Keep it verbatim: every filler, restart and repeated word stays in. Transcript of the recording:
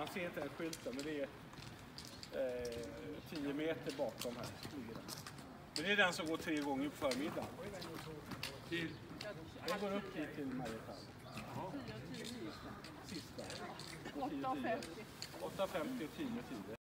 Man ser inte den skylten, men det är eh, tio meter bakom här. Men det är den som går tre gånger på förmiddagen. Till? Den går upp hit till Marietall. Sista. åtta femtio och tio tio.